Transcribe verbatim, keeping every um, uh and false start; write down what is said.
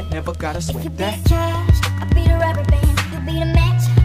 that, never gotta If you sweat be that. the trash, I be the rubber band. You be the match,